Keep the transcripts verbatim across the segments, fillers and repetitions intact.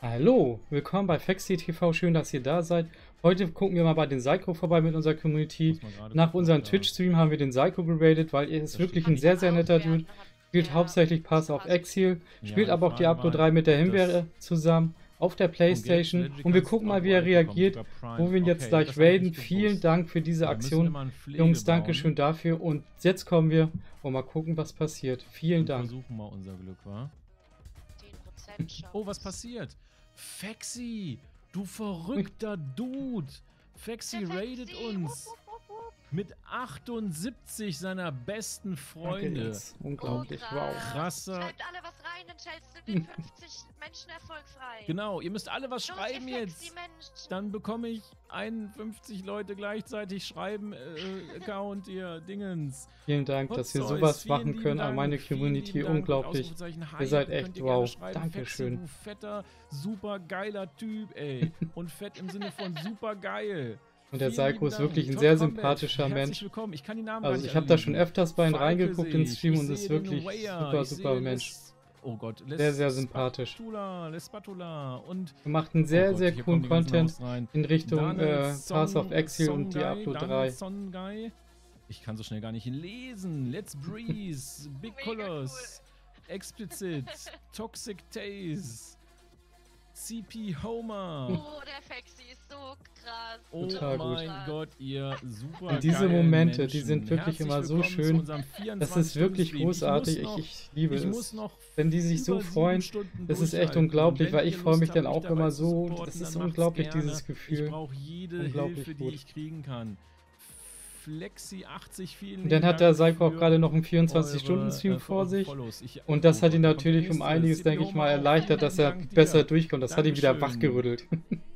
Hallo, willkommen bei Fexi T V, schön, dass ihr da seid. Heute gucken wir mal bei den Psycho vorbei mit unserer Community. Nach unserem Twitch-Stream haben wir den Psycho geradet, weil er ist wirklich ein sehr, sehr netter Dude. Spielt hauptsächlich Pass of Exile, spielt aber auch Diablo drei mit der Himbeere zusammen auf der Playstation. Und wir gucken mal, wie er reagiert, wo wir ihn jetzt gleich raiden. Vielen Dank für diese Aktion. Jungs, Dankeschön dafür. Und jetzt kommen wir und mal gucken, was passiert. Vielen Dank. Wir versuchen mal unser Glück, wa? Oh, was passiert? Fexi, du verrückter Dude. Fexi raidet uns mit achtundsiebzig seiner besten Freunde. Unglaublich, wow. Krasser. Schreibt alle was rein, dann stellst du den fünfzig Menschen erfolgfrei. Genau, ihr müsst alle was Los, schreiben ihr jetzt. Fexi Menschen. Dann bekomme ich einundfünfzig Leute gleichzeitig schreiben, äh, Account ihr Dingens. Vielen Dank, Hot dass wir Zeus, sowas vielen machen lieben können an Dank, meine vielen Community. lieben Dank. Unglaublich. Ausrufezeichen Hi, Ihr seid könnt echt ihr gerne wow. schreiben. Dankeschön. Fexi, du fetter, super geiler Typ, ey. Und fett im Sinne von super geil. Und der Vielen Psycho ist lieben wirklich ein Dank. sehr Todd Combat, sympathischer herzlich Mensch. willkommen. Ich kann die Namen gar Also nicht ich habe da alle schon lesen. öfters bei ihm Falke reingeguckt sehe in ich, Stream ich und ist sehe wirklich den Weyer, super, ich super sehe Mensch. Les- Oh Gott, Les Sehr, sehr sympathisch. Spatula, Les Spatula und Er macht einen sehr, oh Gott, sehr hier coolen kommen die ganzen Content Namen rein. in Richtung Daniel äh, Pass Song- of Exile und Songai, Diablo Daniel drei. Songai. Ich kann so schnell gar nicht lesen. Let's Breeze, Big Mega Colors, Explicit, Toxic Taste, C P Homer. Oh, der Fexi ist so krass. Oh Total gut. mein Gott, ihr super Und diese geilen Momente, Menschen. die sind wirklich Herzlich immer so willkommen zu schön. unserem Das ist vierundzwanzig wirklich Stunden Stream. großartig. Ich, muss noch, Ich, ich liebe ich es. muss noch Wenn die sich so über sieben freuen, Stunden das ist echt durchhalten. unglaublich, Wenn weil ich ihr freue Lust mich habt, dann mich auch dabei immer zu so. supporten, Das dann ist macht's unglaublich, gerne. dieses Gefühl. Ich brauche jede Unglaublich Hilfe, die gut. ich kriegen kann. Flexi achtzig, vielen Und dann hat der Psycho auch gerade noch einen vierundzwanzig-Stunden-Stream vor sich. Und das hat ihn natürlich um einiges, denke ich mal, erleichtert, dass er besser durchkommt. Das hat ihn wieder wachgerüttelt.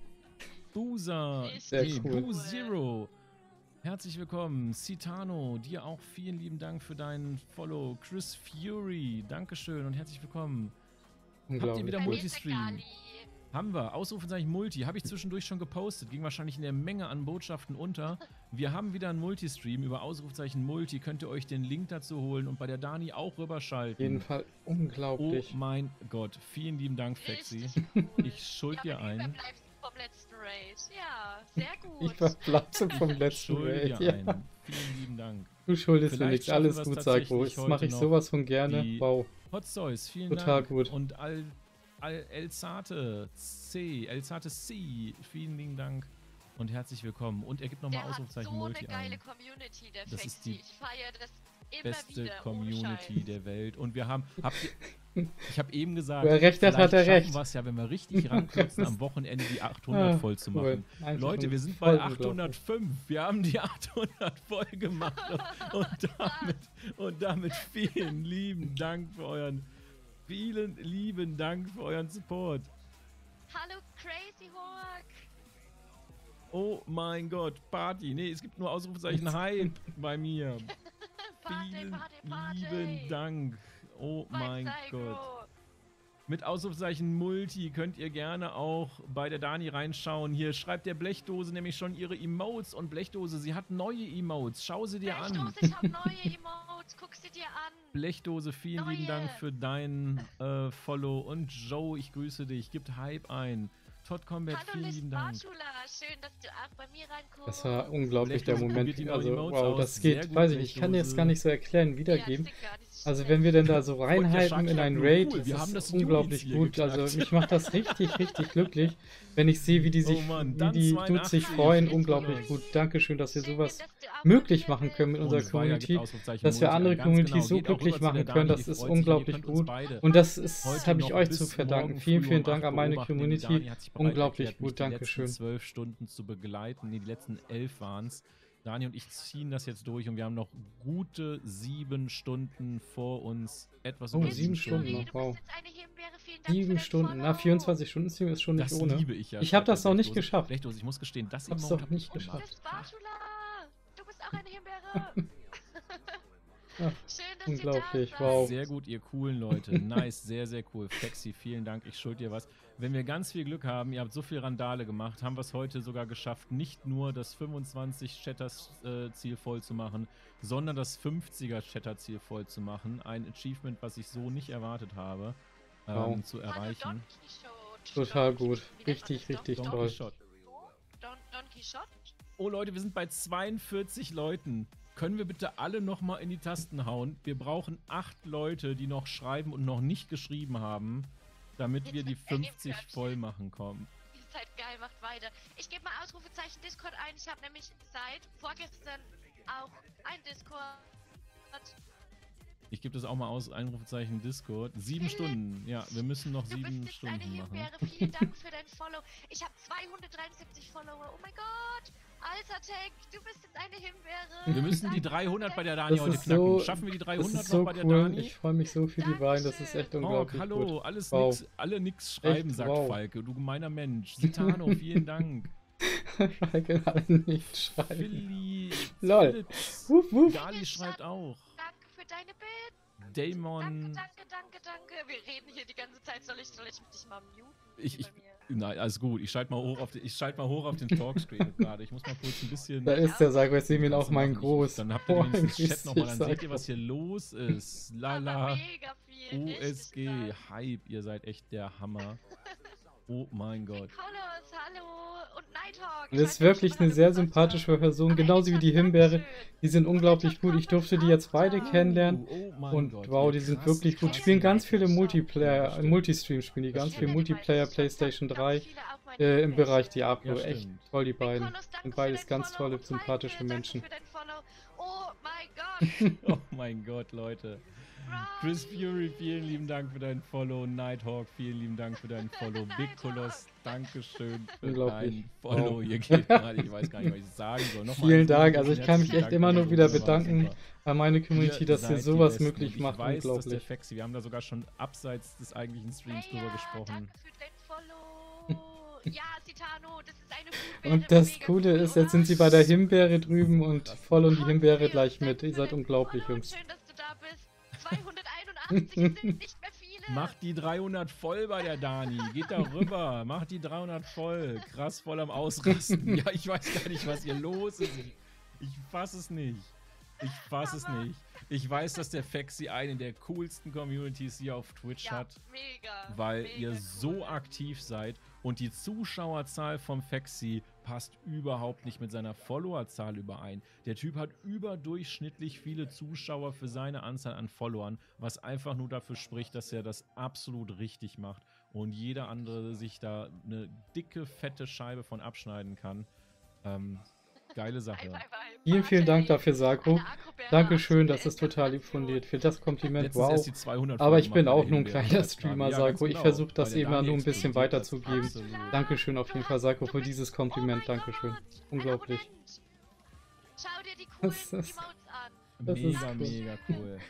Boozer, Sehr nee, cool. Boo Zero. Herzlich willkommen. Citano, dir auch vielen lieben Dank für deinen Follow. Chris Fury, Dankeschön und herzlich willkommen. Habt ihr Unglaublich wieder gut. Multistream? Haben wir. Ausrufezeichen Multi. Habe ich zwischendurch schon gepostet. Ging wahrscheinlich in der Menge an Botschaften unter. Wir haben wieder einen Multistream über Ausrufezeichen Multi. Könnt ihr euch den Link dazu holen und bei der Dani auch Auf rüberschalten. jeden Fall Oh unglaublich. mein Gott. Vielen lieben Dank, Fexi. Richtig cool. Ich schuld dir Ja, aber du ein. überbleibst vom letzten Raid. Ja, sehr gut. Ich verbleibe vom Ich letzten schulde Raid. dir Ja. ein. Vielen lieben Dank. Du schuldest mir Vielleicht nichts. schaffen Alles wir es gut, tatsächlich Psycho. Das heute mache ich noch, sowas von gerne. die Wow. Hot Zeus, vielen Total Dank. gut. Und Al, Al, Elzate C, Elzate C, vielen lieben Dank und herzlich willkommen. Und er gibt nochmal Der hat Ausrufezeichen so Multi eine geile ein. Community, der Das Fexi. ist die Ich feiere das immer Beste wieder. ohne Community Scheiß. der Welt. Und wir haben, habt ihr, ich habe eben gesagt, Wer recht hat, hat er vielleicht recht. schaffen wir es ja, wenn wir richtig ranklotzen, am Wochenende die achthundert Ah, voll zu cool. machen. Einfach Leute, wir sind voll bei achthundertfünf. Wir haben die achthundert voll gemacht. Und, und, damit, und damit vielen lieben Dank für euren, vielen lieben Dank für euren Support. Hallo Crazy Hawk. Oh mein Gott, Party. Nee, es gibt nur Ausrufezeichen Hype bei mir. Party, Vielen Party, Party. lieben Dank. Oh Mein mein Psycho. Gott. Mit Ausrufezeichen Multi könnt ihr gerne auch bei der Dani reinschauen. Hier schreibt der Blechdose nämlich schon ihre Emotes. Und Blechdose, sie hat neue Emotes. Schau sie dir an. Blechdose, ich hab neue Emotes. Guck sie dir an. Blechdose, vielen Neue. lieben Dank für deinen äh, Follow. Und Joe, ich grüße dich. Gibt Hype ein. Todd Combat, Hallo vielen lieben Dank. Lispatula. Schön, dass du auch bei mir reinkommst. Das war unglaublich, der Blechdose Moment. probiert die Also, neuen Emotes wow, aus. das Sehr geht, gut, weiß ich nicht, ich kann dir jetzt Blechdose. gar nicht so erklären, Ja, wiedergeben. das ist gar nicht Also, schlecht. wenn wir denn da so Und der reinhalten Sharky in hat einen nur Raid, cool, ist wir das haben das unglaublich Julius hier gut. Also, geknackt. mich macht das richtig, richtig glücklich, wenn ich sehe, wie die sich, Oh Mann, wie dann die Dudes sich zweiundachtzig. freuen. Unglaublich gut. Dankeschön, dass wir Schön, sowas dass du auch möglich bei mir machen bist. können mit unserer Und Weiher gibt Community, Ausrufezeichen dass wir Multi andere an. Ganz Communities genau. so Geht auch glücklich rüber zu machen der können. Dani, Das die ist freut sich und ihr unglaublich könnt uns gut. beide Und das ist, heute habe ich noch euch bis zu verdanken. morgen Vielen, früh vielen um Dank acht an meine beobachten, denn die Community. Dani hat sich bereit Unglaublich erklärt, mich gut, die letzten Dankeschön. zwölf Stunden zu begleiten. Nee, die letzten elf waren es. Dani und ich ziehen das jetzt durch und wir haben noch gute sieben Stunden vor uns. Etwas Oh, über sieben sieben Stunden Stunden. noch, wow. Du bist jetzt eine Himbeere. Vielen Dank für Sieben dein Stunden. Na, Follow. vierundzwanzig Stunden Stream ist schon nicht Das ohne. liebe ich ja. Ich habe schreibt das der noch nicht Blechdose. geschafft. Blechdose, ich muss gestehen, das Hab's Emote doch habe nicht ich geschafft. gemacht. Lispatula. Du bist auch eine Himbeere. Ja, Schön, dass unglaublich, ihr da seid. wow. Sehr gut, ihr coolen Leute. Nice, sehr, sehr cool. Fexi, vielen Dank. Ich schuld dir was. Wenn wir ganz viel Glück haben, ihr habt so viel Randale gemacht, haben wir es heute sogar geschafft, nicht nur das fünfundzwanzig Chatters-Ziel voll zu machen, sondern das fünfziger Chatter-Ziel voll zu machen. Ein Achievement, was ich so nicht erwartet habe, ähm, Wow. zu Hallo erreichen. Donkey Show. Total gut. Wie nennt man Richtig, das noch? richtig Don toll. Quixote. Don, Don Quixote? Oh Leute, wir sind bei zweiundvierzig Leuten. Können wir bitte alle nochmal in die Tasten hauen? Wir brauchen acht Leute, die noch schreiben und noch nicht geschrieben haben, damit Jetzt wir die wird eng im fünfzig Körbchen. voll machen kommen. Ihr seid geil, macht weiter. Ich gebe mal Ausrufezeichen Discord ein. Ich habe nämlich seit vorgestern auch ein Discord. Ich gebe das auch mal aus, Einrufezeichen Discord. Sieben Stunden. Ja, wir müssen noch Du sieben bist jetzt eine Stunden machen. Himbeere. Vielen Dank für dein Follow. Ich habe zweihundertdreiundsiebzig Follower. Oh mein Gott. Alter Tech, du bist jetzt eine Himbeere. Wir müssen die Danke für dreihundert bei der dein- Dani Das heute ist knacken. so- Schaffen wir die Das dreihundert ist noch so bei der cool. Dani? Ich freue mich so für die beiden. Das ist echt Oh, unglaublich hallo, gut. alles Wow. nix, alle nix schreiben, Echt, sagt wow. Falke. Du gemeiner Mensch. Sitano, vielen Dank. Falke alle nicht schreiben. Philly, Lol. Philips, Wuff, wuff. Gali schreibt auch. Danke für deine Bild. Damon. Danke, danke, danke, danke. Wir reden hier die ganze Zeit. Soll ich, soll ich dich mal muten? Ich, ich, Bei mir? nein, alles gut. Ich schalte mal hoch auf den, ich schalte mal hoch auf den Talkscreen gerade. Ich muss mal kurz ein bisschen. Da ist der Sago, jetzt sehen wir ihn auch Kannst du mein machen. Groß. Dann habt ihr Oh, wenigstens ein Chat nochmal, dann richtig seht ihr, was hier los ist. Aber Lala, mega viel. O richtig S G, nice. Hype, ihr seid echt der Hammer. Oh mein Gott. Nicolas, hallo. Und Nighthawk. Das ist wirklich eine sehr sympathische Person, genauso wie die Himbeere. Die sind unglaublich gut. Ich durfte die jetzt beide kennenlernen. Oh mein Und Gott, wow, ihr die sind krass, wirklich gut. krass Spielen ganz seid. viele Ja, Multiplayer, stimmt. Multistream spielen die ganz viel Multiplayer PlayStation drei äh, äh, im Bereich Diablo. Ja, Echt stimmt. toll, die beiden. Sind beides ganz tolle, sympathische Menschen. Oh mein Gott. Oh mein Gott, Leute. Chris Fury, vielen lieben Dank für deinen Follow. Nighthawk, vielen lieben Dank für deinen Follow. Big Koloss, Dankeschön für Unglaublich. deinen Follow. Wow. Hier geht gerade, ich weiß gar nicht, was ich sagen soll. Nochmal Vielen einen Dank. großen Also ich kann mich herzlichen echt Dank immer für nur den wieder Follow, war bedanken super. an meine Community, dass seid ihr die sowas Besten. möglich Und ich macht. weiß, dass der Unglaublich. Faxi, wir haben da sogar schon abseits des eigentlichen Streams Hey, drüber ja, gesprochen. Danke für dein Follow. Ja, Citano, das ist eine Himbeere. Und das mega Coole cool, ist, oder? jetzt sind sie bei der Himbeere drüben und voll und die Himbeere Hansi, gleich mit. danke Ihr für seid dein unglaublich, Follow und Jungs. Schön, dass du da bist. zweihunderteinundachtzig sind nicht mehr viele. Macht die dreihundert voll bei der Dani. Geht da rüber. Macht die dreihundert voll. Krass voll am Ausrasten. Ja, ich weiß gar nicht, was hier los ist. Ich, ich fass es nicht. Ich fass es nicht. Ich weiß, dass der Faxi eine der coolsten Communities hier auf Twitch Ja, hat, mega. weil mega ihr cool. so aktiv seid und die Zuschauerzahl vom Faxi passt überhaupt nicht mit seiner Followerzahl überein. Der Typ hat überdurchschnittlich viele Zuschauer für seine Anzahl an Followern, was einfach nur dafür spricht, dass er das absolut richtig macht und jeder andere sich da eine dicke, fette Scheibe von abschneiden kann. Ähm, geile Sache. High, high, high. Vielen, vielen Dank Warte, dafür, Sago. eine Akkubäre, Dankeschön, absolute das ist total lieb von dir. Für das Kompliment, Letztens wow. erst die zweihundert Aber voll ich bin gemacht bei auch der nur ein Himbeere, kleiner schreibt Dani. Streamer, Ja, ganz Sago. Ich genau. versuche das Bei der immer Dani nur ein bisschen explodiert das weiterzugeben. absolut. Dankeschön auf jeden Fall, Sago, für dieses Kompliment. Oh mein Dankeschön. Gott, ein Unglaublich. Abonnent. Schau dir die coolen Das ist- Emotes an. Das ist Mega, cool. mega cool.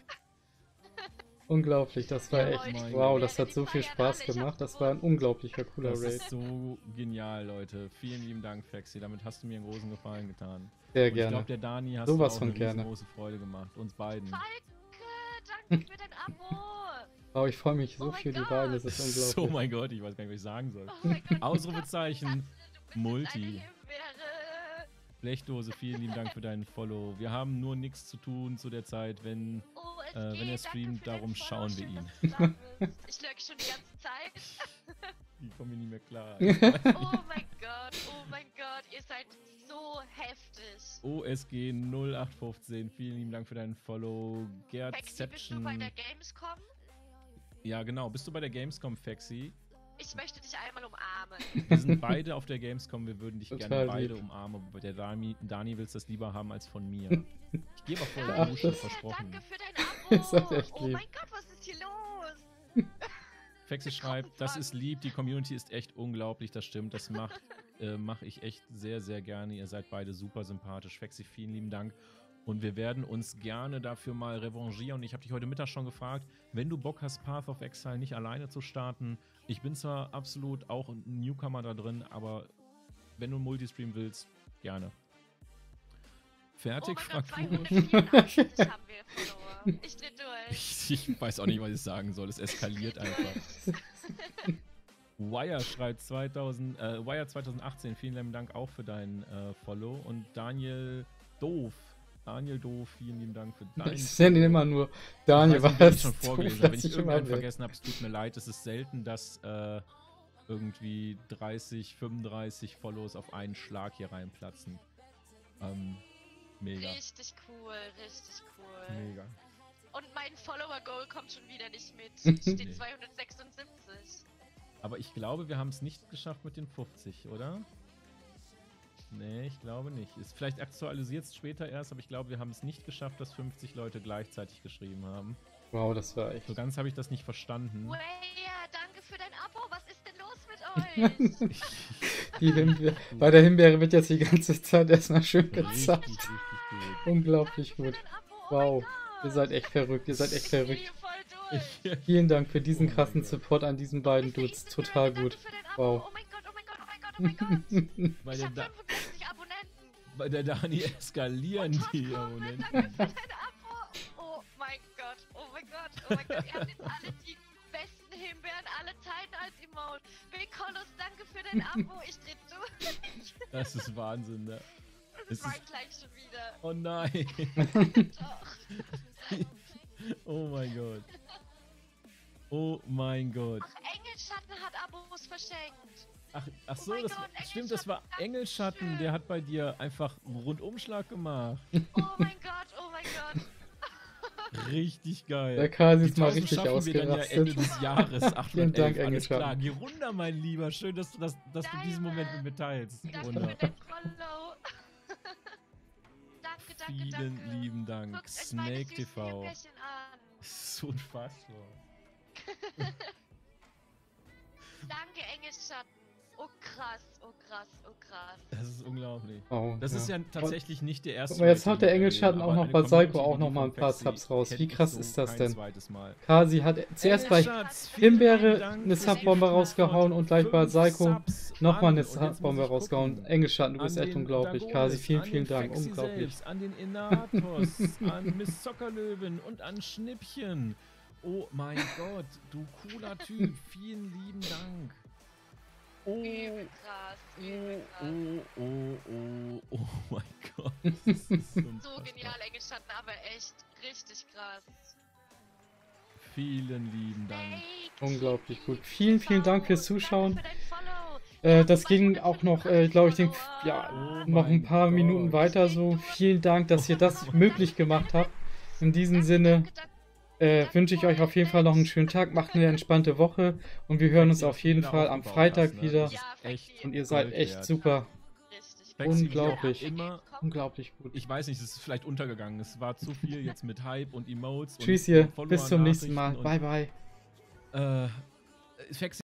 Unglaublich, das war Ja, echt, mein wow, Gott. das hat so viel Spaß gemacht. Das war ein unglaublicher, cooler Das Raid. ist so genial, Leute. Vielen lieben Dank, Faxi. Damit hast du mir einen großen Gefallen getan. Sehr Und ich gerne. glaube, der Dani hast Sowas du auch von eine gerne. riesengroße Freude gemacht. Uns beiden. Falke, danke für dein Abo. Oh, ich freue mich so Oh mein für die Gott. beiden, das ist unglaublich. So, mein Gott, ich weiß gar nicht, was ich sagen soll. Oh mein Gott, Ausrufezeichen, du bist Multi. eine Himbeere. Blechdose, vielen lieben Dank für deinen Follow. Wir haben nur nichts zu tun zu der Zeit, wenn... Oh, es Äh, wenn geht, er danke streamt, für dein darum Follow. schauen wir Schön, ihn. dass du da bist. Ich lurk schon die ganze Zeit. Die kommen hier nicht mehr klar. Oh mein Gott, oh mein Gott, ihr seid so heftig. O S G null acht fünfzehn, vielen lieben Dank für deinen Follow. Faxi, bist du bei Gertception. der Gamescom? Ja, genau. Bist du bei der Gamescom, Faxi? Ich möchte dich einmal umarmen. Wir sind beide auf der Gamescom, wir würden dich Total gerne beide lieb. umarmen, aber der Dani, Dani will es das lieber haben als von mir. Ich gehe mal voll Ach, duschen, das- versprochen. Danke für dein Abo. Ist das echt Oh lieb. mein Gott, was ist hier los? Faxi schreibt, das ist lieb, die Community ist echt unglaublich, das stimmt, das macht äh, mache ich echt sehr, sehr gerne. Ihr seid beide super sympathisch. Faxi, vielen lieben Dank. Und wir werden uns gerne dafür mal revanchieren. Ich habe dich heute Mittag schon gefragt, wenn du Bock hast, Path of Exile nicht alleine zu starten. Ich bin zwar absolut auch ein Newcomer da drin, aber wenn du einen Multistream willst, gerne. Fertig, Oh mein Gott, fragt Kuro. zweihundertvierundachtzig haben wir Follower. Ich dreh durch. Ich, ich weiß auch nicht, was ich sagen soll. Es eskaliert einfach. Wire schreibt zweitausend, äh, Wire zweitausendachtzehn, vielen lieben Dank auch für deinen äh, Follow. Und Daniel Doof. Daniel Doof, vielen lieben Dank für deinen Ich nenne ihn immer nur Daniel, ich weiß weil nicht, wen ich es schon doof, vorgelesen habe. Wenn dass ich ich immer irgendeinen will. vergessen habe, es tut mir leid. Es ist selten, dass, äh, irgendwie dreißig, fünfunddreißig Follows auf einen Schlag hier reinplatzen. Ähm, mega. Richtig cool, richtig cool. Mega. Und mein Follower-Goal kommt schon wieder nicht mit. Nee. Steht zweihundertsechsundsiebzig. Aber ich glaube, wir haben es nicht geschafft mit den fünfzig, oder? Nee, ich glaube nicht. Ist vielleicht aktualisiert es später erst, aber ich glaube, wir haben es nicht geschafft, dass fünfzig Leute gleichzeitig geschrieben haben. Wow, das war echt. So ganz habe ich das nicht verstanden. Weya, danke für dein Abo. Was ist denn los mit euch? Die Himbeere. Bei der Himbeere wird jetzt die ganze Zeit erstmal schön Richtig, gezapft. richtig gut. Unglaublich Danke für gut. dein Abo. Oh Wow. mein Gott. Ihr seid echt verrückt. Ihr seid echt Ich verrückt. drehe voll durch. Vielen Dank für diesen Oh mein krassen Gott. Support an diesen beiden Für Dudes. Instagram, Total danke gut. für dein Abo. Wow. Oh mein Gott, oh mein Gott, oh mein Gott, oh mein Gott. Bei Ich der, hab da fünfundfünfzig Abonnenten. bei der Dani eskalieren Und die Tom, Abonnenten. danke für dein Abo. Oh mein Gott, oh mein Gott, oh mein Gott. Ihr habt jetzt alle die besten Himbeeren aller Zeiten als Emote. Big Kolos, danke für dein Abo. Ich dreh durch. Das ist Wahnsinn, ne? Das Es war ist- gleich schon wieder. Oh nein. Doch. Oh mein Gott. Oh mein Gott. Ach, Engelschatten hat Abos verschenkt. Ach, ach Oh so, mein das, Gott, stimmt, das war Engelschatten, Engelschatten. Dankeschön. Der hat bei dir einfach einen Rundumschlag gemacht. Oh mein Gott, oh mein Gott. Richtig geil. Der Kasi Die ist mal tausend richtig schaffen wir dann ja Ende ausgerastet. des Jahres. Vielen Dank, achthundertelf, alles klar. Engelschatten. Geh runter, mein Lieber. Schön, dass du, das, dass du diesen Moment mit mir teilst. Danke Wunder. für dein Follow. danke, danke, Vielen danke. lieben Dank. Guckt euch meine Snake süßen T V. Himbeerchen an. Das ist so unfassbar. Danke, Engelschatten. Oh krass, oh krass, oh krass. Das ist unglaublich. Oh, Das ja. ist ja tatsächlich nicht der erste. Guck mal, jetzt Rating, haut der den wir Engelschatten erleben, auch aber noch bei eine Psycho Community auch wie noch die mal von ein paar Fexi Subs raus. kennt Wie ich krass so ist das kein denn? zweites Mal. Kasi hat zuerst bei Engelschatz, vielen Himbeere Dank eine fürs Subbombe Support. rausgehauen und gleich bei Fünf Psycho Subs nochmal an. eine Und jetzt muss Subbombe ich rausgehauen. gucken. Engelschatten, du An bist echt den unglaublich. Dagonis, Kasi, vielen, an vielen den Dank. Fexi Unglaublich. Selbst, an den Inatos, an Miss Zockerlöwen und an Schnippchen. Oh mein Gott, du cooler Typ. Vielen lieben Dank. Oh, Übel krass, übel oh, krass. oh, oh, oh, oh mein Gott. Das ist So unfassbar. genial, Engelschatten, aber echt richtig krass. Vielen lieben Dank. Snake, Unglaublich gut. T V, Vielen, vielen Dank fürs Zuschauen. Danke für dein Follow. Äh, das ging auch noch, äh, glaube ich, den, ja, Oh noch ein mein paar Gott. Minuten weiter so. Vielen Dank, dass ihr das möglich gemacht habt. In diesem Sinne äh, wünsche ich euch auf jeden Fall noch einen schönen Tag. Macht eine entspannte Woche und wir hören uns auf jeden Fall am Freitag wieder. Das ist echt Und ihr seid Gold echt wert. super. Richtig. Fexi, Unglaublich. wie auch Immer, Unglaublich gut. ich weiß nicht, es ist vielleicht untergegangen. Es war zu viel jetzt mit Hype und Emotes. Tschüss und ihr. Follower- Bis zum nächsten Mal. Nachrichten Bye, bye. und, Äh, Fexi